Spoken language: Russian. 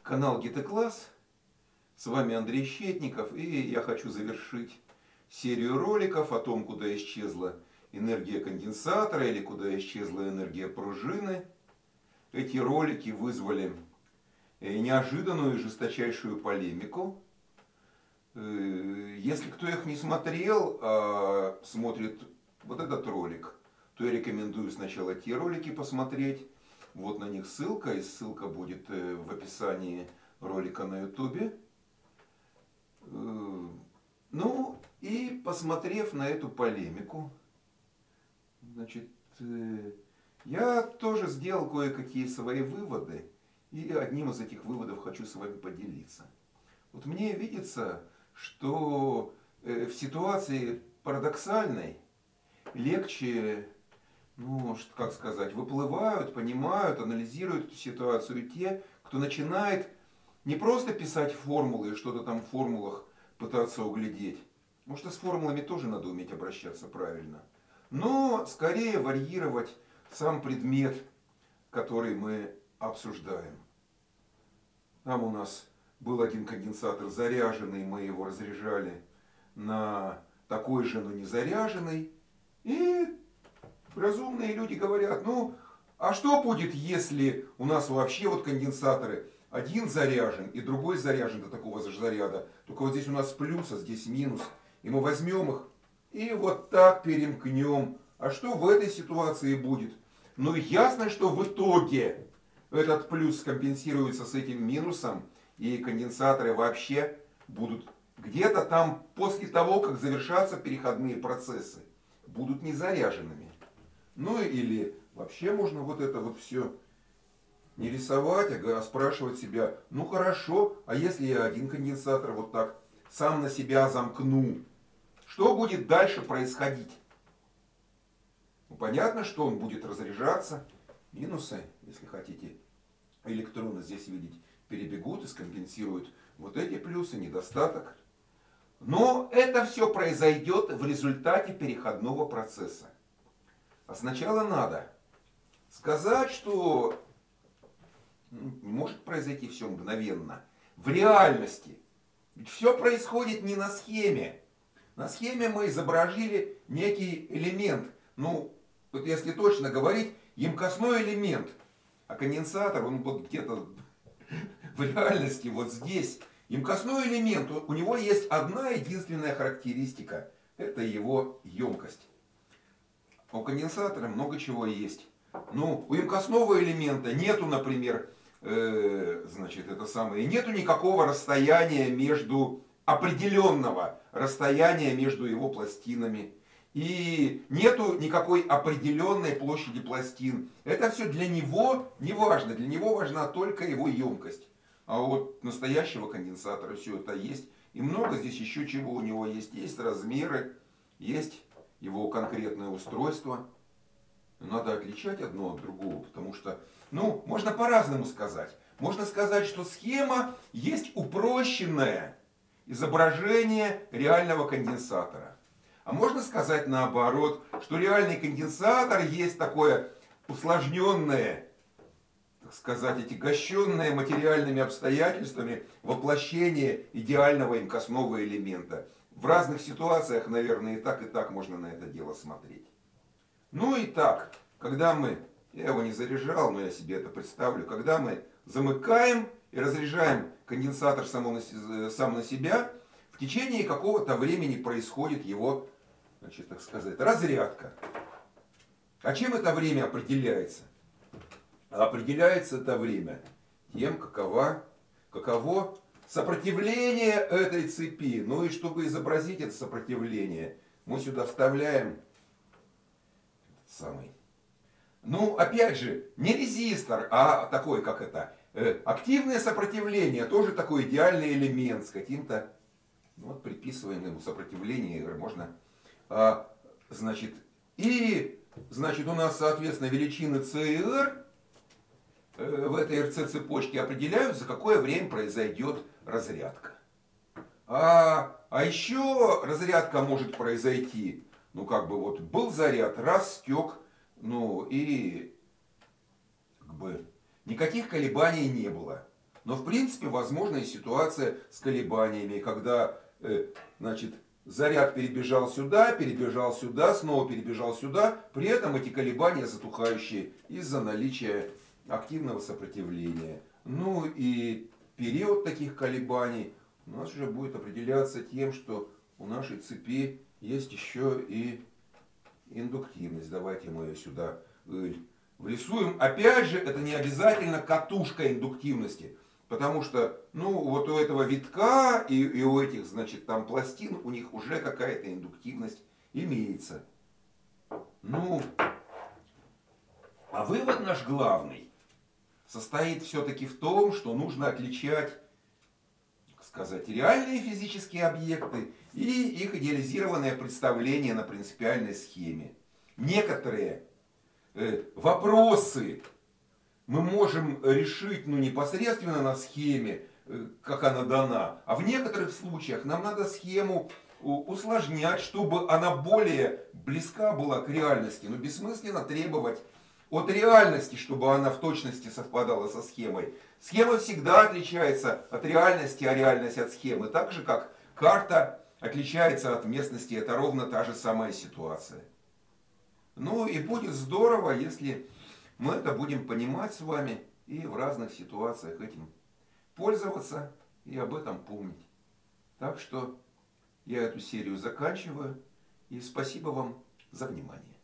Канал ГТ-класс, с вами Андрей Щетников, и я хочу завершить серию роликов о том, куда исчезла энергия конденсатора или куда исчезла энергия пружины. Эти ролики вызвали неожиданную и жесточайшую полемику. Если кто их не смотрел, а смотрит вот этот ролик, то я рекомендую сначала те ролики посмотреть. Вот на них ссылка, и ссылка будет в описании ролика на ютубе. Ну, и посмотрев на эту полемику, значит, я тоже сделал кое-какие свои выводы, и одним из этих выводов хочу с вами поделиться. Вот мне видится, что в ситуации парадоксальной легче, ну, как сказать, выплывают, понимают, анализируют эту ситуацию те, кто начинает не просто писать формулы и что-то там в формулах пытаться углядеть. Может, и с формулами тоже надо уметь обращаться правильно. Но скорее варьировать сам предмет, который мы обсуждаем. Там у нас был один конденсатор заряженный, мы его разряжали на такой же, но не заряженный. И разумные люди говорят, ну, а что будет, если у нас вообще вот конденсаторы один заряжен и другой заряжен до такого же заряда, только вот здесь у нас плюс, а здесь минус, и мы возьмем их и вот так перемкнем. А что в этой ситуации будет? Ну, ясно, что в итоге этот плюс компенсируется с этим минусом, и конденсаторы вообще будут где-то там после того, как завершатся переходные процессы, будут не заряженными. Ну или вообще можно вот это вот все не рисовать, а спрашивать себя, ну хорошо, а если я один конденсатор вот так сам на себя замкну, что будет дальше происходить? Ну, понятно, что он будет разряжаться, минусы, если хотите, электроны здесь видеть, перебегут и скомпенсируют вот эти плюсы, недостаток. Но это все произойдет в результате переходного процесса. А сначала надо сказать, что не может произойти все мгновенно. В реальности. Ведь все происходит не на схеме. На схеме мы изобразили некий элемент. Ну, вот если точно говорить, емкостной элемент. А конденсатор, он вот где-то в реальности, вот здесь. Емкостной элемент, у него есть одна единственная характеристика. Это его емкость. У конденсатора много чего есть. Ну, у емкостного элемента нету, например, значит, это самое, нету никакого расстояния между, определенного расстояния между его пластинами. И нету никакой определенной площади пластин. Это все для него не важно. Для него важна только его емкость. А вот настоящего конденсатора все это есть. И много здесь еще чего у него есть. Есть размеры, есть его конкретное устройство. Надо отличать одно от другого, потому что, ну, можно по-разному сказать. Можно сказать, что схема есть упрощенное изображение реального конденсатора. А можно сказать наоборот, что реальный конденсатор есть такое усложненное, так сказать, отягощенное материальными обстоятельствами воплощение идеального емкостного элемента. В разных ситуациях, наверное, и так можно на это дело смотреть. Ну и так, когда мы, я его не заряжал, но я себе это представлю, когда мы замыкаем и разряжаем конденсатор сам на себя, в течение какого-то времени происходит его, значит, так сказать, разрядка. А чем это время определяется? Определяется это время тем, каково сопротивление этой цепи. Ну и чтобы изобразить это сопротивление, мы сюда вставляем самый. Ну, опять же, не резистор, а такой, как это, активное сопротивление, тоже такой идеальный элемент с каким-то, ну, вот, приписываем ему сопротивление, можно, значит, и, значит, у нас, соответственно, величины C и R в этой РЦ цепочке определяют, за какое время произойдет разрядка. А еще разрядка может произойти, ну, как бы вот был заряд, раз стек, ну, и как бы никаких колебаний не было. Но в принципе возможна и ситуация с колебаниями, когда значит, заряд перебежал сюда, снова перебежал сюда. При этом эти колебания затухающие из-за наличия активного сопротивления. Ну и период таких колебаний у нас уже будет определяться тем, что у нашей цепи есть еще и индуктивность. Давайте мы ее сюда врисуем. Опять же, это не обязательно катушка индуктивности. Потому что, ну, вот у этого витка и у этих, значит, там пластин, у них уже какая-то индуктивность имеется. Ну, а вывод наш главный состоит все-таки в том, что нужно отличать, так сказать, реальные физические объекты и их идеализированное представление на принципиальной схеме. Некоторые вопросы мы можем решить, ну, непосредственно на схеме, как она дана, а в некоторых случаях нам надо схему усложнять, чтобы она более близка была к реальности. Но бессмысленно требовать от реальности, чтобы она в точности совпадала со схемой. Схема всегда отличается от реальности, а реальность от схемы. Так же, как карта отличается от местности. Это ровно та же самая ситуация. Ну и будет здорово, если мы это будем понимать с вами и в разных ситуациях этим пользоваться и об этом помнить. Так что я эту серию заканчиваю. И спасибо вам за внимание.